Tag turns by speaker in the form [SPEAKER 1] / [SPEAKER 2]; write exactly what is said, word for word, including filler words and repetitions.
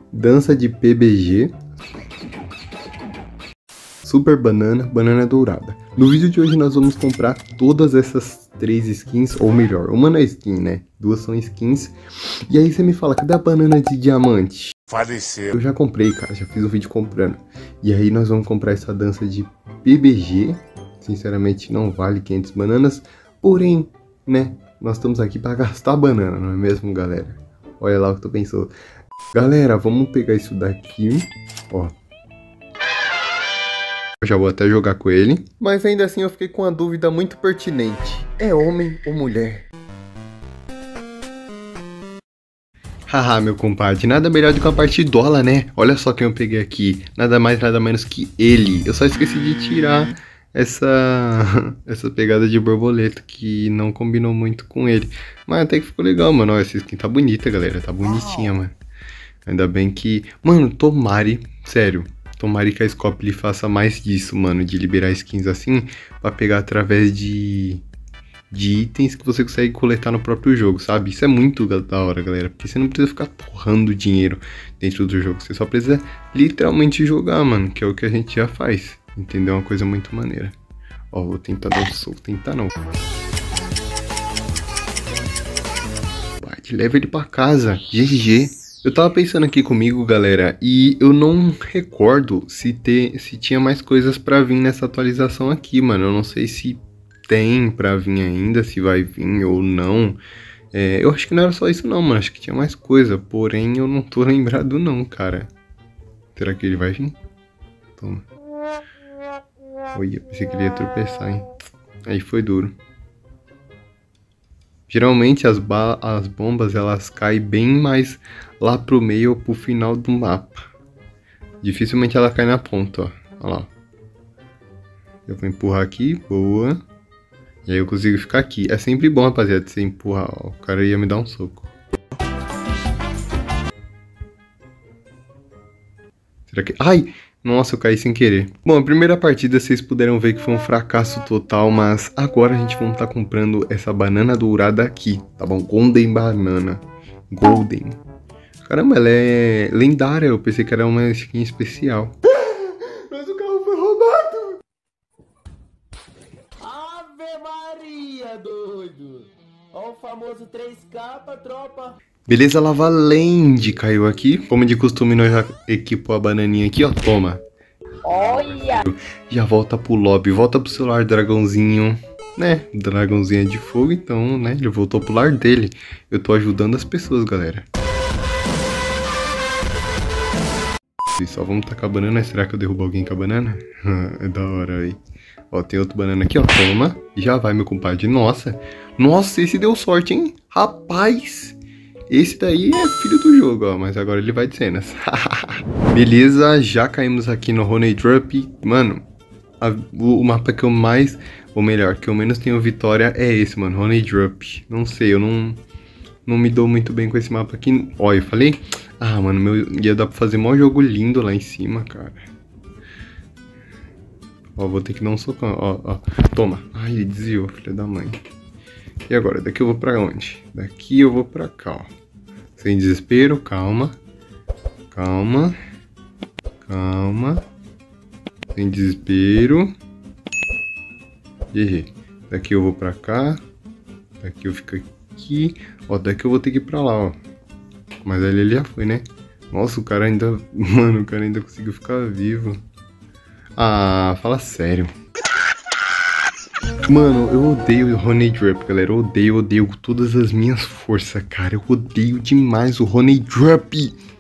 [SPEAKER 1] dança de P B G, super banana, banana dourada. No vídeo de hoje nós vamos comprar todas essas três skins, ou melhor, uma não é skin, né? Duas são skins. E aí você me fala, cadê a banana de diamante?
[SPEAKER 2] Faleceu.
[SPEAKER 1] Eu já comprei, cara, já fiz o vídeo comprando. E aí nós vamos comprar essa dança de P B G. Sinceramente não vale quinhentas bananas, porém, né, nós estamos aqui para gastar banana, não é mesmo, galera? Olha lá o que eu tô pensando. Galera, vamos pegar isso daqui, ó. Eu já vou até jogar com ele. Mas ainda assim eu fiquei com uma dúvida muito pertinente. É homem ou mulher? Haha, meu compadre, nada melhor do que uma partidola, né? Olha só quem eu peguei aqui. Nada mais, nada menos que ele. Eu só esqueci de tirar essa essa pegada de borboleta que não combinou muito com ele. Mas até que ficou legal, mano. Ó, essa skin tá bonita, galera. Tá bonitinha, mano. Ainda bem que... Mano, tomare, sério. Tomara que a Scope ele faça mais disso, mano. De liberar skins assim pra pegar através de... de itens que você consegue coletar no próprio jogo, sabe? Isso é muito da hora, galera, porque você não precisa ficar torrando dinheiro dentro do jogo, você só precisa literalmente jogar, mano, que é o que a gente já faz, entendeu? Uma coisa muito maneira. Ó, vou tentar dar um soco, tentar não. Vai, leva ele pra casa, G G. Eu tava pensando aqui comigo, galera, e eu não recordo se, ter, se tinha mais coisas pra vir nessa atualização aqui, mano. Eu não sei se tem pra vir ainda, se vai vir ou não. É, eu acho que não era só isso não, mano. Acho que tinha mais coisa, porém eu não tô lembrado não, cara. Será que ele vai vir? Toma. Olha, pensei que ele ia tropeçar, hein. Aí foi duro. Geralmente as, ba as bombas elas caem bem mais lá pro meio ou pro final do mapa. Dificilmente ela cai na ponta, ó. Olha lá. Eu vou empurrar aqui, boa. E aí eu consigo ficar aqui. É sempre bom, rapaziada, você empurrar, ó. O cara ia me dar um soco. Será que... Ai! Nossa, eu caí sem querer. Bom, a primeira partida vocês puderam ver que foi um fracasso total, mas agora a gente vai estar comprando essa banana dourada aqui, tá bom? Golden Banana. Golden. Caramba, ela é lendária, eu pensei que era uma skin especial. Mas o carro foi roubado!
[SPEAKER 3] Ave Maria, doido! Ó o famoso três K, tropa!
[SPEAKER 1] Beleza, Lavaland caiu aqui. Como de costume, nós já equipou a bananinha aqui, ó. Toma.
[SPEAKER 3] Olha!
[SPEAKER 1] Já volta pro lobby, volta pro celular, dragãozinho. Né, dragãozinho é de fogo, então, né, ele voltou pro lar dele. Eu tô ajudando as pessoas, galera. E só vamos tacar a banana. Será que eu derrubo alguém com a banana? É da hora, aí. Ó, tem outro banana aqui, ó. Toma. Já vai, meu compadre. Nossa. Nossa, esse deu sorte, hein? Rapaz. Esse daí é filho do jogo, ó, mas agora ele vai de cenas. Beleza, já caímos aqui no Honey Drop. Mano, a, o, o mapa que eu mais, ou melhor, que eu menos tenho vitória é esse, mano, Honey Drop. Não sei, eu não, não me dou muito bem com esse mapa aqui. Ó, eu falei, ah, mano, meu, ia dar pra fazer mó jogo lindo lá em cima, cara. Ó, vou ter que dar um socão, ó, ó. Toma. Ai, ele desviou, filha da mãe. E agora, daqui eu vou pra onde? Daqui eu vou pra cá, ó. Sem desespero, calma. Calma. Calma. Sem desespero. G G. Daqui eu vou pra cá. Daqui eu fico aqui. Ó, daqui eu vou ter que ir pra lá, ó. Mas ali ele já foi, né? Nossa, o cara ainda... Mano, o cara ainda conseguiu ficar vivo. Ah, fala sério. Mano, eu odeio o Honey Drop, galera. Eu odeio, odeio com todas as minhas forças, cara. Eu odeio demais o Honey Drop.